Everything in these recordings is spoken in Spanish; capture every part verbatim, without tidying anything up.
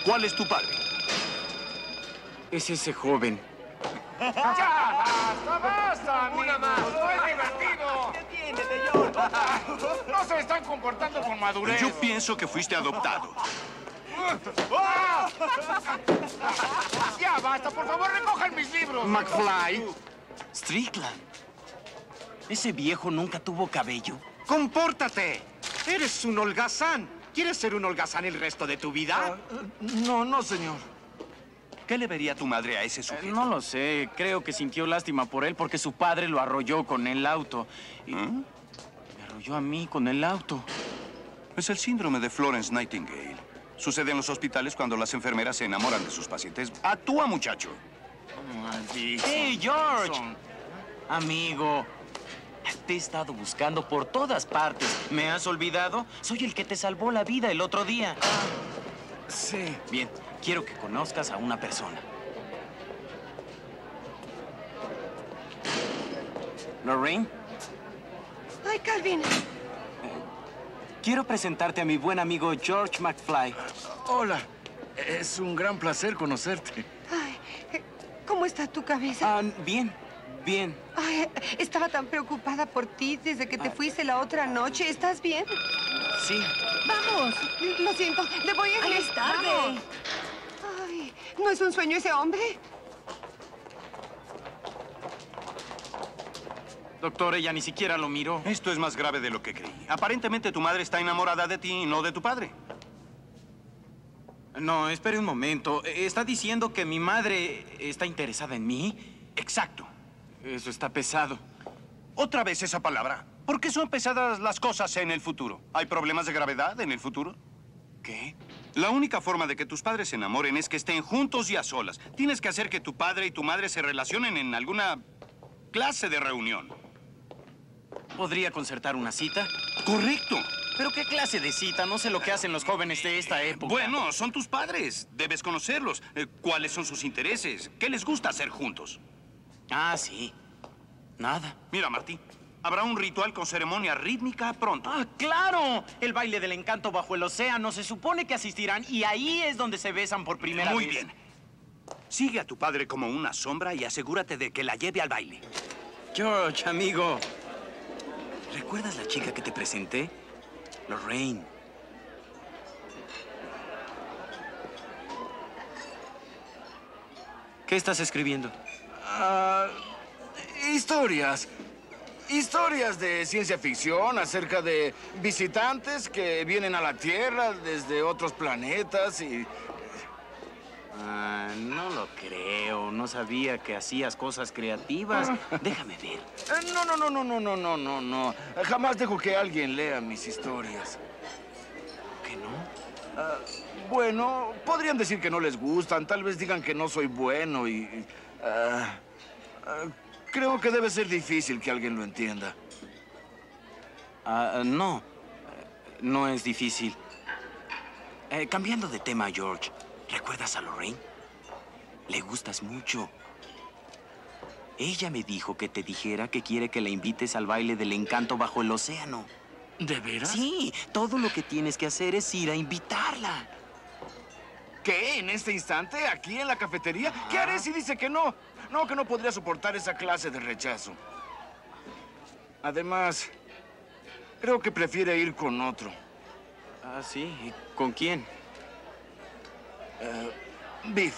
¿Cuál es tu padre? Es ese joven. ¡Ya! ¡Basta, basta, amigos! ¡Una más! ¡No es divertido! ¡Entiéndete, George! ¡No se están comportando con madurez! Yo pienso que fuiste adoptado. ¡Ah! ¡Ya basta! ¡Por favor, recojan mis libros! McFly. Strickland. Ese viejo nunca tuvo cabello. ¡Compórtate! Eres un holgazán. ¿Quieres ser un holgazán el resto de tu vida? No, no, señor. ¿Qué le vería tu madre a ese Eh, sujeto? no lo sé. Creo que sintió lástima por él porque su padre lo arrolló con el auto. Y ¿Mm? me arrolló a mí con el auto. Es el síndrome de Florence Nightingale. Sucede en los hospitales cuando las enfermeras se enamoran de sus pacientes. ¡Actúa, muchacho! Maldito. ¡Hey, George! Amigo, te he estado buscando por todas partes. ¿Me has olvidado? Soy el que te salvó la vida el otro día. Sí. Bien, quiero que conozcas a una persona. Lorraine, Ay, Calvin. quiero presentarte a mi buen amigo George McFly. Hola. Es un gran placer conocerte. Ay, ¿cómo está tu cabeza? Ah, bien, bien. Ay, estaba tan preocupada por ti desde que te fuiste la otra noche. ¿Estás bien? Sí. Vamos. Lo siento. Le voy a... Ahí es tarde. Vamos. Ay, ¿no es un sueño ese hombre? Doctor, ella ni siquiera lo miró. Esto es más grave de lo que creí. Aparentemente tu madre está enamorada de ti y no de tu padre. No, espere un momento. ¿Está diciendo que mi madre está interesada en mí? Exacto. Eso está pesado. Otra vez esa palabra. ¿Por qué son pesadas las cosas en el futuro? ¿Hay problemas de gravedad en el futuro? ¿Qué? La única forma de que tus padres se enamoren es que estén juntos y a solas. Tienes que hacer que tu padre y tu madre se relacionen en alguna clase de reunión. ¿Podría concertar una cita? Correcto. ¿Pero qué clase de cita? No sé lo que hacen los jóvenes de esta época. Bueno, son tus padres. Debes conocerlos. Eh, ¿Cuáles son sus intereses? ¿Qué les gusta hacer juntos? Ah, sí. Nada. Mira, Martí, habrá un ritual con ceremonia rítmica pronto. ¡Ah, claro! El baile del encanto bajo el océano. Se supone que asistirán y ahí es donde se besan por primera Muy vez. bien. Sigue a tu padre como una sombra y asegúrate de que la lleve al baile. George, amigo. ¿Recuerdas la chica que te presenté? Lorraine. ¿Qué estás escribiendo? Ah, historias. Historias de ciencia ficción acerca de visitantes que vienen a la Tierra desde otros planetas y... Ah, no lo creo. No sabía que hacías cosas creativas. Déjame ver. Eh, No, no, no, no, no, no, no, no, no. Jamás dejo que alguien lea mis historias. ¿Qué no? Ah, bueno, podrían decir que no les gustan, tal vez digan que no soy bueno y... y, ah, ah, creo que debe ser difícil que alguien lo entienda. Ah, no. Eh, No es difícil. Eh, cambiando de tema, George. ¿Recuerdas a Lorraine? Le gustas mucho. Ella me dijo que te dijera que quiere que la invites al baile del encanto bajo el océano. ¿De veras? Sí, todo lo que tienes que hacer es ir a invitarla. ¿Qué? ¿En este instante? ¿Aquí en la cafetería? ¿Qué haré si dice que no? No, que no podría soportar esa clase de rechazo. Además, creo que prefiere ir con otro. Ah, sí. ¿Y con quién? Uh, Biff.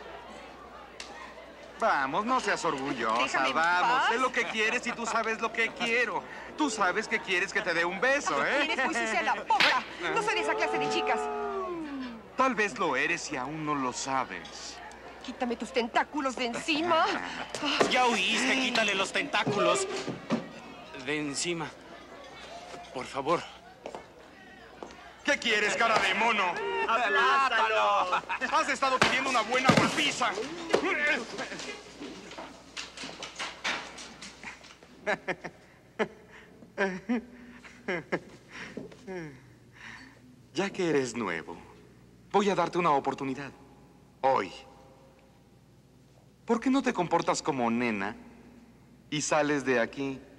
Vamos, no seas orgullosa, Déjame en vamos. paz. Sé lo que quieres y tú sabes lo que quiero. Tú sabes que quieres que te dé un beso, ¿eh? Tienes muy sucia la boca. No soy de esa clase de chicas. Tal vez lo eres y aún no lo sabes. Quítame tus tentáculos de encima. Ya oíste, quítale los tentáculos de encima. Por favor. ¿Qué quieres, cara de mono? ¡Aplátalo! Has estado pidiendo una buena golpiza. Ya que eres nuevo, voy a darte una oportunidad. Hoy. ¿Por qué no te comportas como nena y sales de aquí